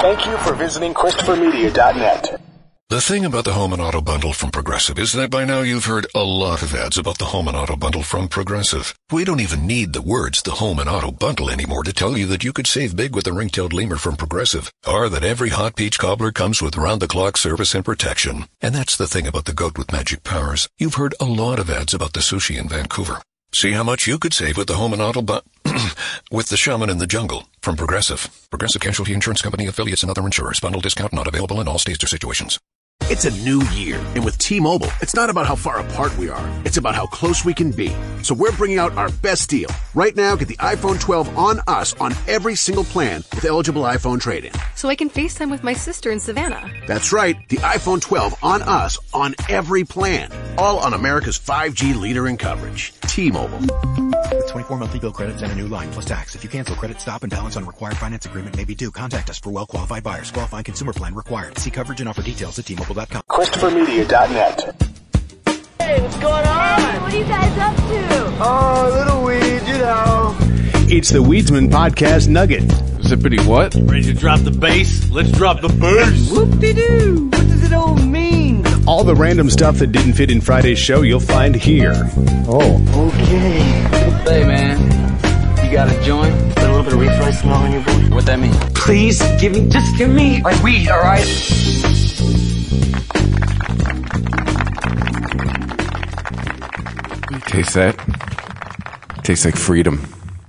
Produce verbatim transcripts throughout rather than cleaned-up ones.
Thank you for visiting Christopher Media dot net. The thing about the Home and Auto Bundle from Progressive is that by now you've heard a lot of ads about the Home and Auto Bundle from Progressive. We don't even need the words the Home and Auto Bundle anymore to tell you that you could save big with the ring-tailed lemur from Progressive, or that every hot peach cobbler comes with round-the-clock service and protection. And that's the thing about the goat with magic powers. You've heard a lot of ads about the sushi in Vancouver. See how much you could save with the Home and Auto Bundle with the Shaman in the Jungle from Progressive. Progressive Casualty Insurance Company affiliates and other insurers. Bundle discount not available in all states or situations. It's a new year, and with T-Mobile, it's not about how far apart we are. It's about how close we can be. So we're bringing out our best deal. Right now, get the iPhone twelve on us on every single plan with eligible iPhone trade-in. So I can FaceTime with my sister in Savannah. That's right, the iPhone twelve on us on every plan. All on America's five G leader in coverage. T-Mobile. With twenty-four monthly bill credits and a new line plus tax. If you cancel, credit stop and balance on required finance agreement may be due. Contact us for well-qualified buyers. Qualifying consumer plan required. See coverage and offer details at T Mobile dot com. Christopher Media dot net. Hey, what's going on? Hey, what are you guys up to? Oh, little weed, you know. It's the Weedsman Podcast Nugget. Zippity what? Ready to drop the bass? Let's drop the bass. Whoop-de-doo. What does it all mean? All the random stuff that didn't fit in Friday's show you'll find here. Oh, okay. Hey, man. You got a joint? Got a little bit of refried smell on your boy? What that mean? Please, give me, just give me my weed, all right? Taste that? Tastes like freedom.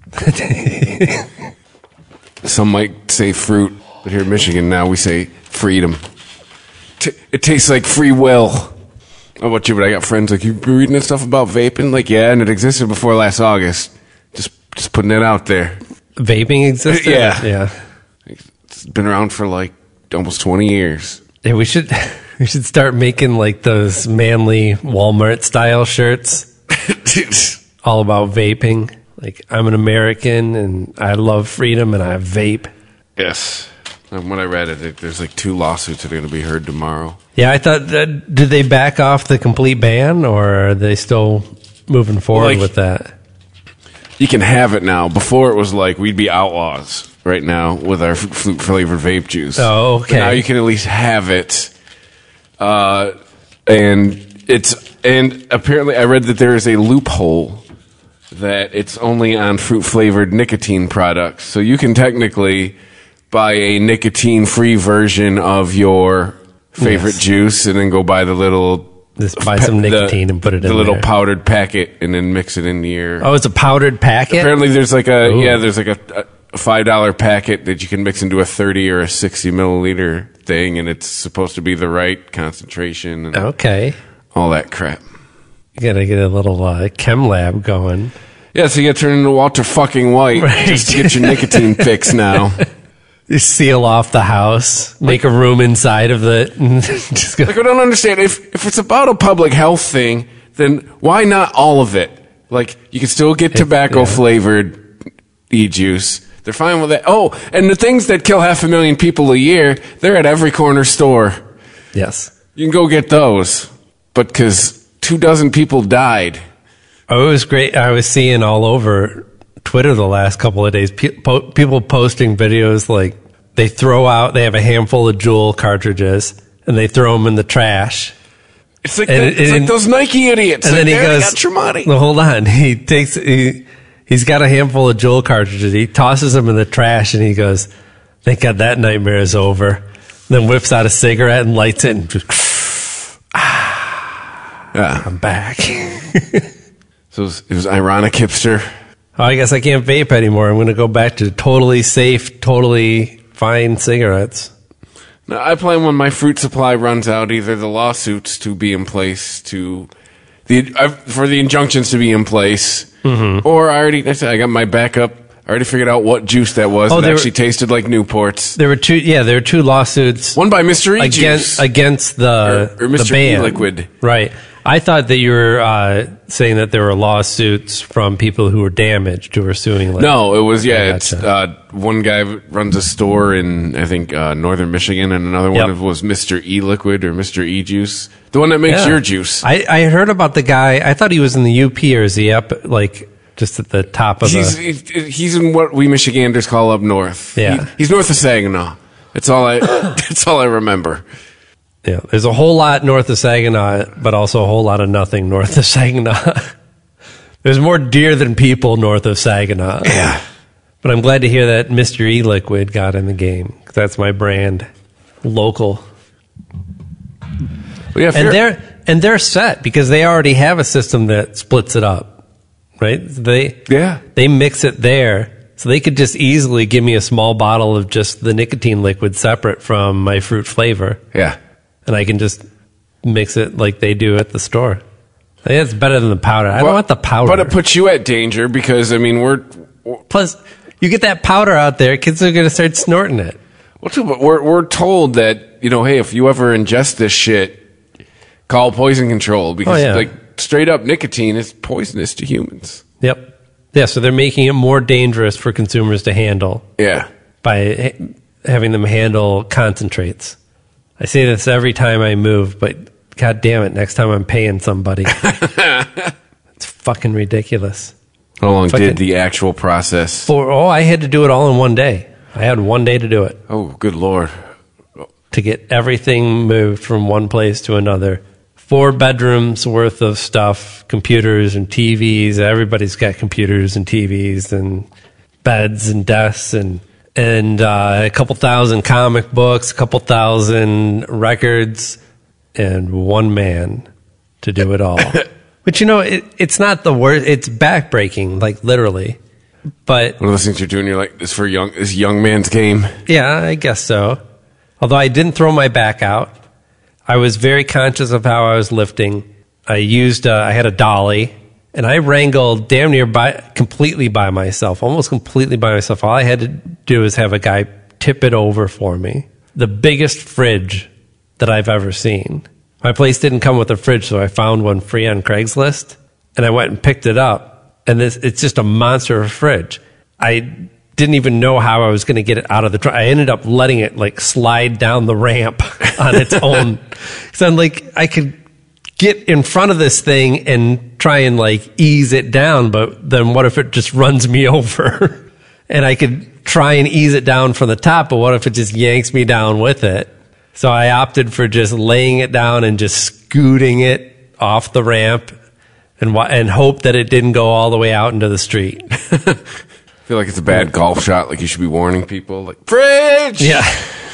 Some might say fruit, but here in Michigan now we say freedom. T- it tastes like free will. How about you? But I got friends like, you been reading that stuff about vaping? Like, yeah, and it existed before last August. Just, just putting it out there. Vaping existed? Yeah, yeah. It's been around for like almost twenty years. Yeah, we should, we should start making like those manly Walmart style shirts. All about vaping. Like, I'm an American and I love freedom and I vape. Yes. And when I read it, there's like two lawsuits that are going to be heard tomorrow. Yeah, I thought, that, did they back off the complete ban or are they still moving forward like, with that? You can have it now. Before it was like we'd be outlaws right now with our fruit flavored vape juice. Oh, okay. But now you can at least have it. Uh, and it's, and apparently I read that there is a loophole that it's only on fruit-flavored nicotine products. So you can technically buy a nicotine-free version of your favorite yes. juice and then go buy the little... Just buy some nicotine the, and put it in the little there. powdered packet and then mix it into your... Oh, it's a powdered packet? Apparently there's like a... Ooh. Yeah, there's like a, a five dollar packet that you can mix into a thirty or a sixty milliliter thing, and it's supposed to be the right concentration and okay. all that crap. You gotta get a little uh, chem lab going. Yeah, so you gotta turn into Walter fucking White right. just to get your nicotine fix now. You seal off the house, make a room inside of it. And just go. Like, I don't understand. If if it's about a public health thing, then why not all of it? Like, you can still get tobacco-flavored e-juice. They're fine with that. Oh, and the things that kill half a million people a year, they're at every corner store. Yes. You can go get those. But because two dozen people died. Oh, it was great. I was seeing all over Twitter the last couple of days, pe- po- people posting videos like they throw out, they have a handful of Juul cartridges, and they throw them in the trash. It's like, the, it's and, like those Nike idiots. And like, then he goes, got your money. No, hold on. He takes, he, he's got a handful of Juul cartridges. He tosses them in the trash, and he goes, thank God that nightmare is over. And then whips out a cigarette and lights it, and just, ah, yeah. I'm back. So it was, it was ironic, hipster. Oh, I guess I can't vape anymore. I'm going to go back to totally safe, totally fine cigarettes. Now, I plan when my fruit supply runs out, either the lawsuits to be in place, to the uh, for the injunctions to be in place, mm-hmm. or I already I, said I got my backup. I already figured out what juice that was. Oh, it actually were, tasted like Newport's. There were two. Yeah, there were two lawsuits. One by Mister E against against the or, or Mister the ban. E Liquid. Right. I thought that you were uh, saying that there were lawsuits from people who were damaged who were suing. Like, no, it was yeah. It's uh, one guy runs a store in I think uh, northern Michigan, and another one yep. was Mister E Liquid or Mister E Juice, the one that makes yeah. your juice. I, I heard about the guy. I thought he was in the U P, or is he up like just at the top of he's, the? He's in what we Michiganders call up north. Yeah, he, he's north of Saginaw. That's all I. That's all I remember. Yeah, there's a whole lot north of Saginaw, but also a whole lot of nothing north of Saginaw. There's more deer than people north of Saginaw. Yeah. But I'm glad to hear that Mister E-Liquid got in the game. 'Cause that's my brand. Local. Well, yeah, and they're and they're set because they already have a system that splits it up. Right? They yeah. They mix it there. So they could just easily give me a small bottle of just the nicotine liquid separate from my fruit flavor. Yeah. And I can just mix it like they do at the store. I think it's better than the powder. I well, don't want the powder. But it puts you at danger because, I mean, we're... we're Plus, you get that powder out there, kids are going to start snorting it. Well, too, but we're, we're told that, you know, hey, if you ever ingest this shit, call poison control because, oh, yeah. like, straight up nicotine is poisonous to humans. Yep. Yeah, so they're making it more dangerous for consumers to handle. Yeah. By ha- having them handle concentrates. I say this every time I move, but God damn it, next time I'm paying somebody. It's fucking ridiculous. How long fucking, did the actual process? For, oh, I had to do it all in one day. I had one day to do it. Oh, good Lord. To get everything moved from one place to another. Four bedrooms worth of stuff, computers and T Vs. Everybody's got computers and T Vs and beds and desks and and uh, a couple thousand comic books, a couple thousand records, and one man to do it all. But you know, it, it's not the worst. It's backbreaking, like literally. But one of those things you're doing, you're like, this for young, this young man's game. Yeah, I guess so. Although I didn't throw my back out. I was very conscious of how I was lifting. I used, uh, I had a dolly, and I wrangled damn near by, completely by myself, almost completely by myself. All I had to do is have a guy tip it over for me. The biggest fridge that I've ever seen. My place didn't come with a fridge, so I found one free on Craigslist, and I went and picked it up, and this, it's just a monster of a fridge. I didn't even know how I was going to get it out of the truck. I ended up letting it like slide down the ramp on its own. So I'm like, I could get in front of this thing and try and like ease it down, but then what if it just runs me over? And I could try and ease it down from the top, but what if it just yanks me down with it? So I opted for just laying it down and just scooting it off the ramp and and hope that it didn't go all the way out into the street. I feel like it's a bad golf shot. Like you should be warning people, like fridge. Yeah,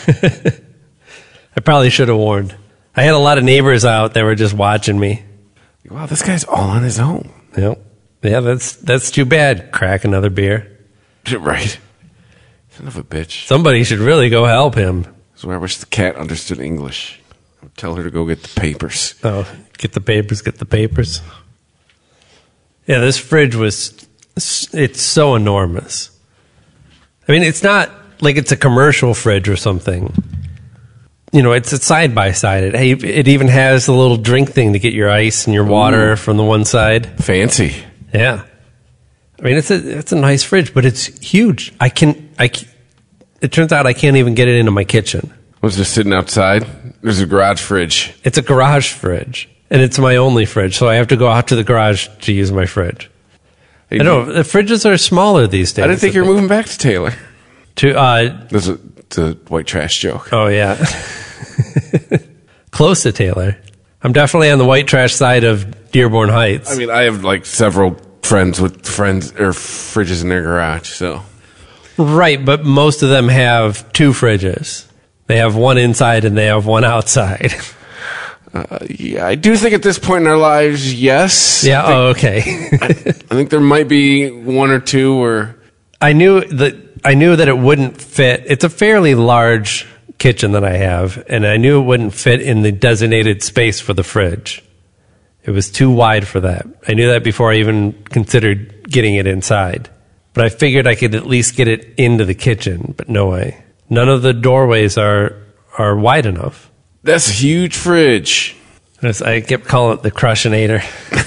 I probably should have warned. I had a lot of neighbors out that were just watching me. Wow, this guy's all on his own. Yep. Yeah, that's that's too bad. Crack another beer. Right. Son of a bitch. Somebody should really go help him. That's where I wish the cat understood English. I would tell her to go get the papers. Oh, get the papers. Get the papers. Yeah, this fridge was. It's so enormous. I mean, it's not like it's a commercial fridge or something. You know, it's a side by side. It it even has a little drink thing to get your ice and your water Ooh. From the one side. Fancy. Yeah. I mean, it's a it's a nice fridge, but it's huge. I can I. It turns out I can't even get it into my kitchen. I was just sitting outside. There's a garage fridge. It's a garage fridge, and it's my only fridge, so I have to go out to the garage to use my fridge. I know the fridges are smaller these days. I didn't think you were moving back to Taylor. To uh, there's a, it's a white trash joke. Oh yeah, close to Taylor. I'm definitely on the white trash side of Dearborn Heights. I mean, I have like several friends with friends or fridges in their garage. So right, but most of them have two fridges. They have one inside and they have one outside. Uh, yeah, I do think at this point in our lives, yes. Yeah. I think, oh, okay. I, I think there might be one or two or. I knew that I knew that it wouldn't fit. It's a fairly large kitchen that I have, and I knew it wouldn't fit in the designated space for the fridge. It was too wide for that. I knew that before I even considered getting it inside. But I figured I could at least get it into the kitchen. But no way. None of the doorways are are wide enough. That's a huge fridge. I kept calling it the Crushinator.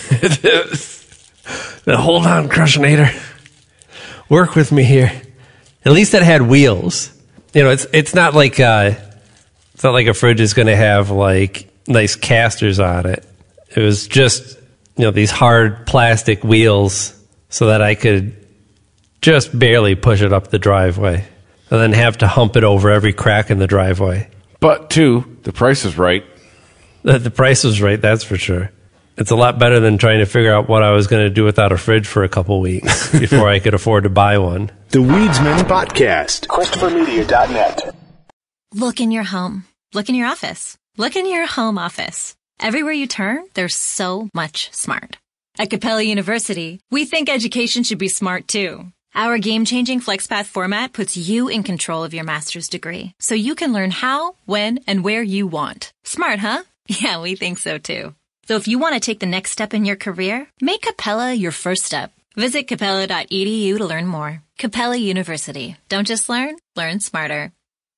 Hold on, Crushinator. Work with me here. At least it had wheels. You know, it's it's not like uh, it's not like a fridge is going to have like nice casters on it. It was just you know these hard plastic wheels so that I could just barely push it up the driveway. and then have to hump it over every crack in the driveway. But, two, the price is right. The, the price was right, that's for sure. It's a lot better than trying to figure out what I was going to do without a fridge for a couple weeks before I could afford to buy one. The Weedsman Podcast. Christopher Media dot net. Look in your home. Look in your office. Look in your home office. Everywhere you turn, there's so much smart. At Capella University, we think education should be smart too. Our game-changing FlexPath format puts you in control of your master's degree, so you can learn how, when, and where you want. Smart, huh? Yeah, we think so too. So if you want to take the next step in your career, make Capella your first step. Visit capella dot e d u to learn more. Capella University. Don't just learn, learn smarter.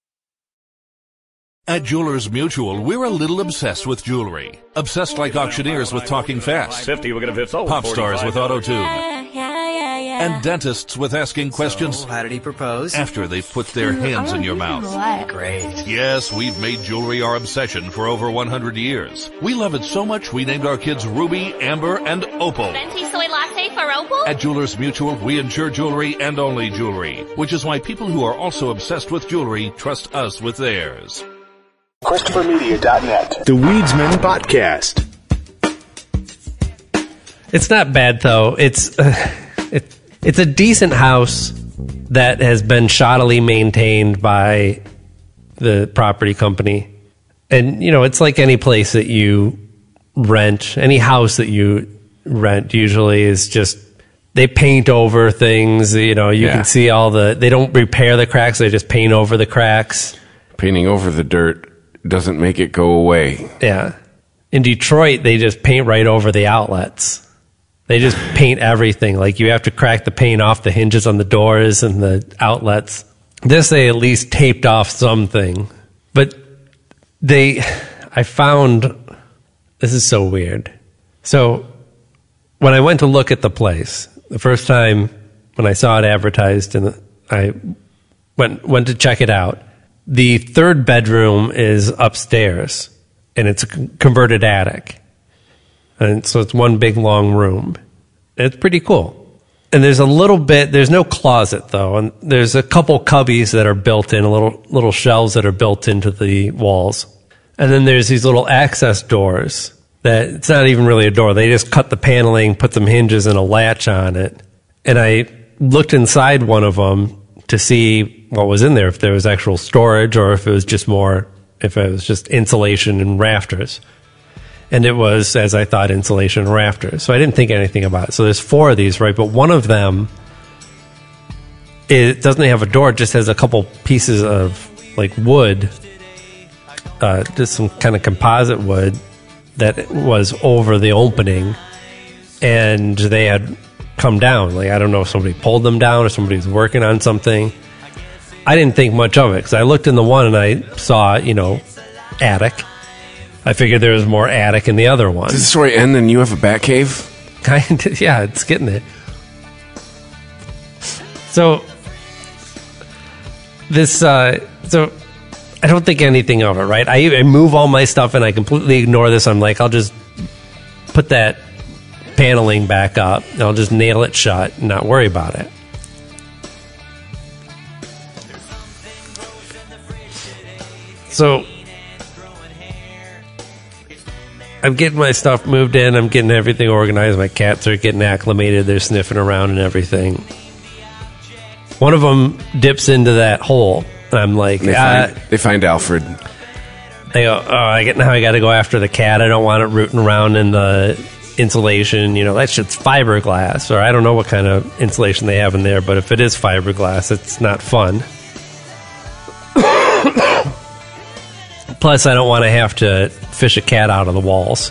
At Jewelers Mutual, we're a little obsessed with jewelry. Obsessed like auctioneers with talking fast. fifty, we're gonna fit sold. Pop stars with auto-tune. Yeah, yeah, yeah. And dentists with asking questions. So, how did he propose? After they've put their hands in your mouth. Great. Yes, we've made jewelry our obsession for over one hundred years. We love it so much we named our kids Ruby, Amber, and Opal. Venti soy latte for Opal? At Jewelers Mutual, we insure jewelry and only jewelry, which is why people who are also obsessed with jewelry trust us with theirs. Christopher Media dot net. The Weedsman Podcast. It's not bad, though. It's uh, it, it's a decent house that has been shoddily maintained by the property company. And, you know, it's like any place that you rent, any house that you rent usually is just, they paint over things, you know, you Yeah. can see all the, they don't repair the cracks, they just paint over the cracks. Painting over the dirt doesn't make it go away. Yeah. In Detroit, they just paint right over the outlets. They just paint everything. Like, you have to crack the paint off the hinges on the doors and the outlets. This, they at least taped off something. But they, I found, this is so weird. So, when I went to look at the place, the first time when I saw it advertised and I went went to check it out, the third bedroom is upstairs, and it's a converted attic. And so it's one big, long room. It's pretty cool. And there's a little bit, there's no closet, though, and there's a couple cubbies that are built in, little little shelves that are built into the walls. And then there's these little access doors that, it's not even really a door. They just cut the paneling, put some hinges and a latch on it. And I looked inside one of them to see what was in there, if there was actual storage or if it was just more, if it was just insulation and rafters. And it was, as I thought, insulation and rafters. So I didn't think anything about it. So there's four of these, right? But one of them, it doesn't have a door, it just has a couple pieces of like wood, uh, just some kind of composite wood that was over the opening, and they had come down. Like, I don't know if somebody pulled them down or somebody's working on something. I didn't think much of it because I looked in the one and I saw, you know, attic. I figured there was more attic in the other one. Does the story end and you have a bat cave? Kind of, yeah, it's getting it. So, this, uh, so I don't think anything of it, right? I, I move all my stuff and I completely ignore this. I'm like, I'll just put that paneling back up and I'll just nail it shut and not worry about it. So, I'm getting my stuff moved in. I'm getting everything organized. My cats are getting acclimated. They're sniffing around and everything. One of them dips into that hole. And I'm like, They uh, find, they find Alfred. They go, oh, I get now I got to go after the cat. I don't want it rooting around in the insulation. You know, that shit's fiberglass. Or I don't know what kind of insulation they have in there. But if it is fiberglass, it's not fun. Plus, I don't want to have to fish a cat out of the walls.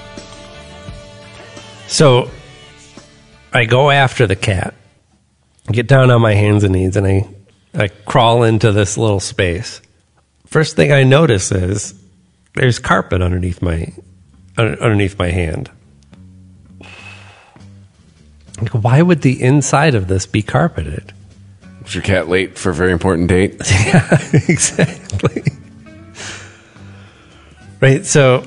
So, I go after the cat, get down on my hands and knees, and I, I crawl into this little space. First thing I notice is there's carpet underneath my underneath my hand. Like, why would the inside of this be carpeted? Was your cat late for a very important date? Yeah, exactly. Right, so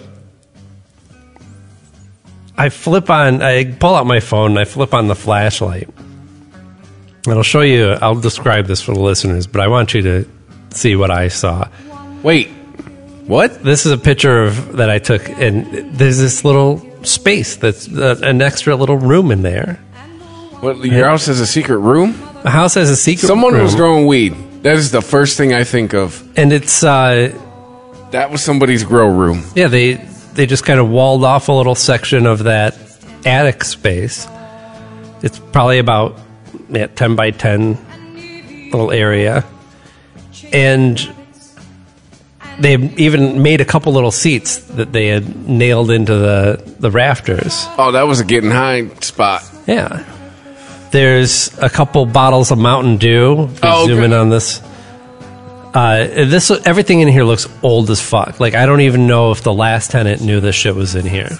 I flip on, I pull out my phone and I flip on the flashlight. And I'll show you, I'll describe this for the listeners, but I want you to see what I saw. Wait, what? This is a picture of that I took, and there's this little space that's uh, an extra little room in there. What, your house has a secret room? A house has a secret Someone room. was growing weed. That is the first thing I think of. And it's... Uh, that was somebody's grow room. Yeah, they, they just kind of walled off a little section of that attic space. It's probably about yeah, ten by ten little area. And they even made a couple little seats that they had nailed into the, the rafters. Oh, that was a getting high spot. Yeah. There's a couple bottles of Mountain Dew. If we oh, zoom okay. in on this. Uh, this everything in here looks old as fuck. Like, I don't even know if the last tenant knew this shit was in here.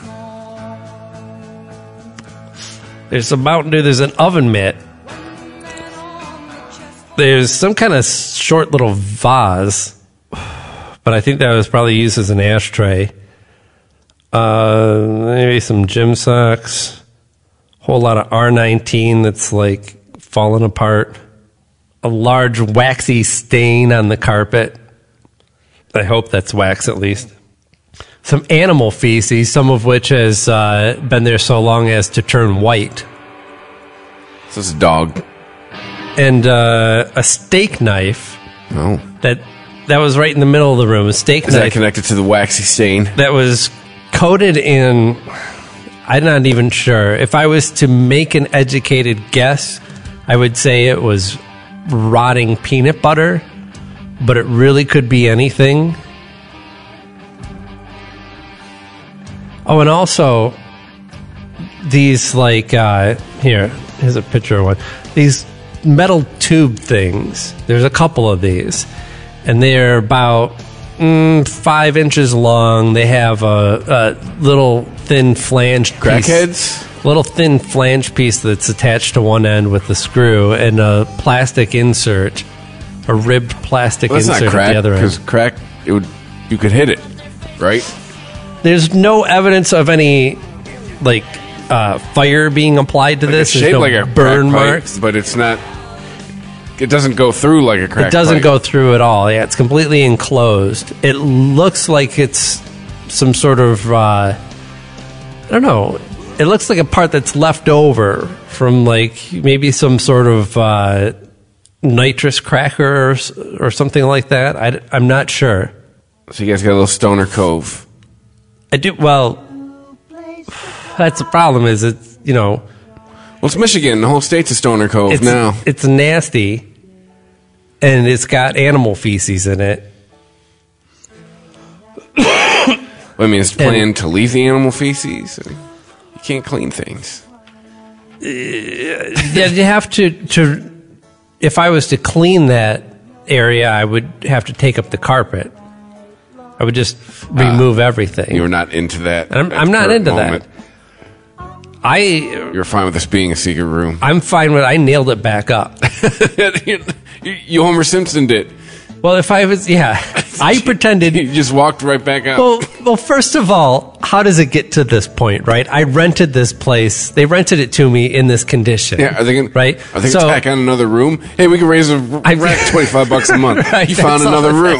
There's some Mountain Dew. There's an oven mitt. There's some kind of short little vase, but I think that was probably used as an ashtray. Uh, maybe some gym socks. Whole lot of R nineteen that's like falling apart. A large waxy stain on the carpet. I hope that's wax at least. Some animal feces, some of which has uh, been there so long as to turn white. This is a dog. And uh, a steak knife. Oh. That that was right in the middle of the room. A steak is knife. Is that connected to the waxy stain? That was coated in... I'm not even sure. If I was to make an educated guess, I would say it was rotting peanut butter, but it really could be anything. Oh, and also these like uh, here, here's a picture of one. These metal tube things. There's a couple of these, and they're about mm, five inches long. They have a, a little thin flange piece. Crackheads? Little thin flange piece that's attached to one end with the screw, and a plastic insert, a ribbed plastic well, that's insert not crack, at the other end. Because crack, it would you could hit it, right? There's no evidence of any like uh, fire being applied to like this. It's There's shaped no like a burn crack pipe, marks, but it's not. It doesn't go through like a crack. It doesn't pipe. go through at all. Yeah, it's completely enclosed. It looks like it's some sort of uh, I don't know. It looks like a part that's left over from like maybe some sort of uh, nitrous cracker or, or something like that. I, I'm not sure. So you guys got a little stoner cove. I do. Well, that's the problem. Is it's you know. Well, it's Michigan. The whole state's a stoner cove it's, now. It's nasty, and it's got animal feces in it. I mean, it's planned and, to leave the animal feces. You can't clean things. Uh, yeah, you have to. To if I was to clean that area, I would have to take up the carpet. I would just remove uh, everything. You're not into that. I'm, I'm not into moment. that. I You're fine with this being a secret room. I'm fine with. I nailed it back up. you, you Homer Simpsoned it. Well, if I was, yeah, I pretended. You just walked right back out. Well, well, first of all, how does it get to this point, right? I rented this place. They rented it to me in this condition. Yeah, are they gonna, right? Are they so, gonna tack on another room? Hey, we can raise a rent twenty-five bucks a month. Right, you found another room.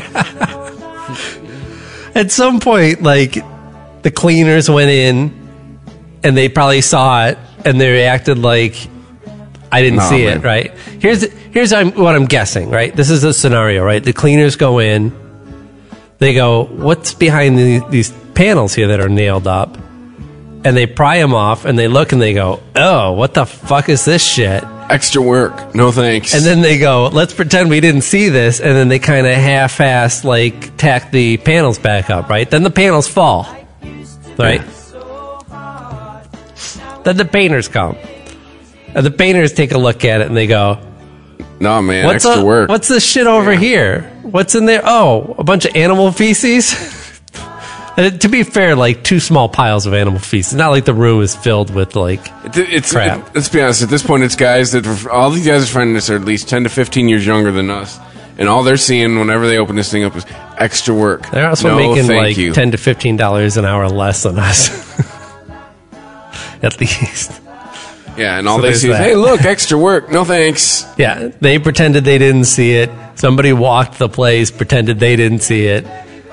At some point, like the cleaners went in, and they probably saw it, and they reacted like I didn't no, see man. it. Right? Here's here's what I'm guessing. Right? This is a scenario. Right? The cleaners go in. They go, what's behind the, these panels here that are nailed up? And they pry them off, and they look, and they go, oh, what the fuck is this shit? Extra work. No thanks. And then they go, let's pretend we didn't see this, and then they kind of half-assed, like, tack the panels back up, right? Then the panels fall, right? Yeah. Then the painters come. And the painters take a look at it, and they go, no, man, what's extra a, work. What's this shit over yeah. here? What's in there? Oh, a bunch of animal feces? And to be fair, like two small piles of animal feces. Not like the room is filled with like it, it's, crap. It, let's be honest. At this point, it's guys that all these guys are finding this are at least ten to fifteen years younger than us, and all they're seeing whenever they open this thing up is extra work. They're also no, making like you. ten to fifteen dollars an hour less than us, at least. Yeah, and all So they there's see is, that. hey, look, extra work. No thanks. Yeah, they pretended they didn't see it. Somebody walked the place, pretended they didn't see it.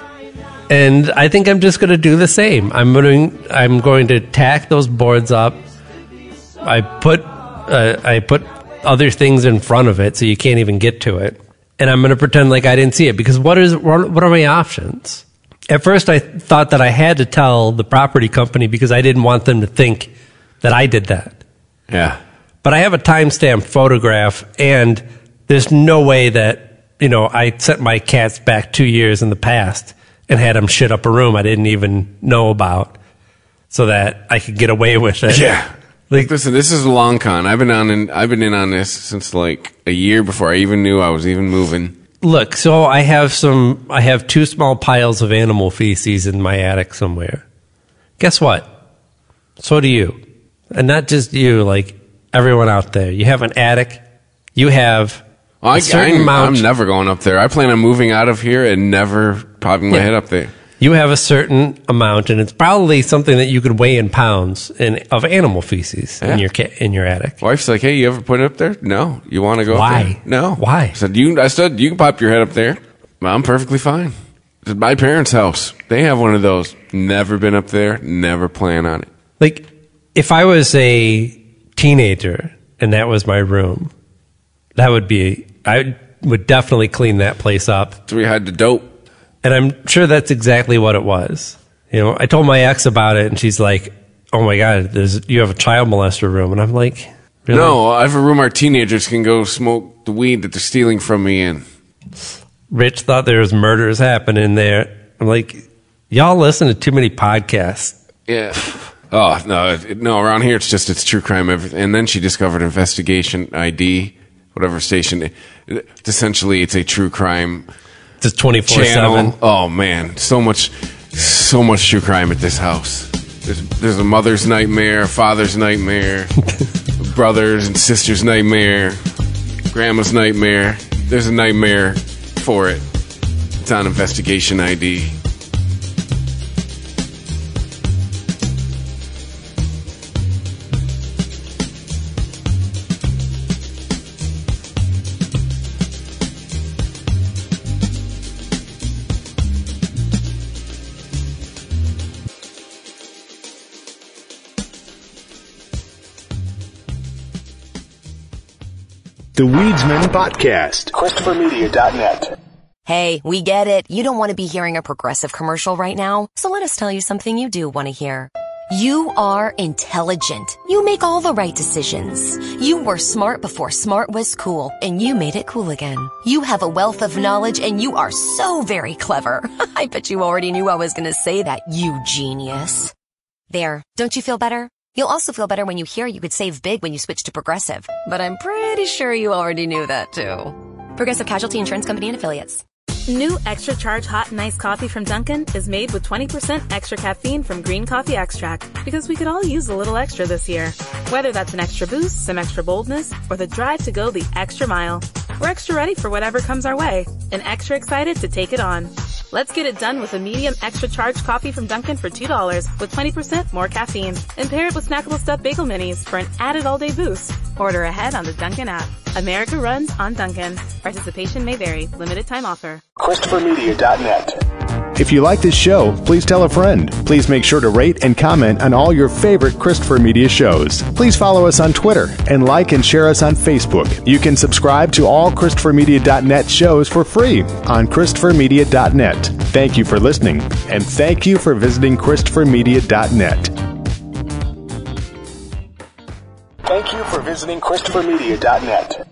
And I think I'm just going to do the same. I'm going to, I'm going to tack those boards up. I put uh, I put other things in front of it so you can't even get to it. And I'm going to pretend like I didn't see it, because what is what are my options? At first I thought that I had to tell the property company because I didn't want them to think that I did that. Yeah. But I have a timestamp photograph, and there's no way that, you know, I sent my cats back two years in the past and had them shit up a room I didn't even know about so that I could get away with it. Yeah. Like, listen, this is a long con. I've been on in, I've been in on this since like a year before I even knew I was even moving. Look, so I have some, I have two small piles of animal feces in my attic somewhere. Guess what? So do you. And not just you, like everyone out there. You have an attic. You have well, I, a certain I'm, amount. I'm never going up there. I plan on moving out of here and never popping my Yeah. head up there. You have a certain amount, and it's probably something that you could weigh in pounds in, of animal feces Yeah. in your ca- in your attic. Wife's like, hey, you ever put it up there? No. You want to go Why? up there? No. Why? I said, you, I said, you can pop your head up there. Well, I'm perfectly fine. It's my parents' house. They have one of those. Never been up there. Never plan on it. Like, if I was a teenager and that was my room, that would be, I would definitely clean that place up. So we had the dope. And I'm sure that's exactly what it was. You know, I told my ex about it, and she's like, oh my God, there's, you have a child molester room. And I'm like, really? No, I have a room our teenagers can go smoke the weed that they're stealing from me in. Rich thought there was murders happening there. I'm like, y'all listen to too many podcasts. Yeah. Oh, no, it, no, around here it's just, it's true crime. Everything. And then she discovered Investigation I D, whatever station. It, it, essentially, it's a true crime Just twenty-four seven. Oh, man. So much, so much true crime at this house. There's, there's a mother's nightmare, a father's nightmare, brothers and sisters' nightmare, grandma's nightmare. There's a nightmare for it. It's on Investigation I D. The Weedsman Podcast. Christopher Media dot net. Hey, we get it. You don't want to be hearing a Progressive commercial right now, so let us tell you something you do want to hear. You are intelligent. You make all the right decisions. You were smart before smart was cool, and you made it cool again. You have a wealth of knowledge, and you are so very clever. I bet you already knew I was going to say that, you genius. There. Don't you feel better? You'll also feel better when you hear you could save big when you switch to Progressive. But I'm pretty sure you already knew that, too. Progressive Casualty Insurance Company and Affiliates. New Extra Charge Hot and Iced Coffee from Dunkin' is made with twenty percent extra caffeine from green coffee extract, because we could all use a little extra this year. Whether that's an extra boost, some extra boldness, or the drive to go the extra mile. We're extra ready for whatever comes our way, and extra excited to take it on. Let's get it done with a medium extra charged coffee from Dunkin' for two dollars with twenty percent more caffeine. And pair it with snackable stuffed bagel minis for an added all-day boost. Order ahead on the Dunkin' app. America runs on Dunkin'. Participation may vary. Limited time offer. Christopher Media dot net. If you like this show, please tell a friend. Please make sure to rate and comment on all your favorite Christopher Media shows. Please follow us on Twitter and like and share us on Facebook. You can subscribe to all Christopher Media dot net shows for free on Christopher Media dot net. Thank you for listening, and thank you for visiting Christopher Media dot net. Thank you for visiting Christopher Media dot net.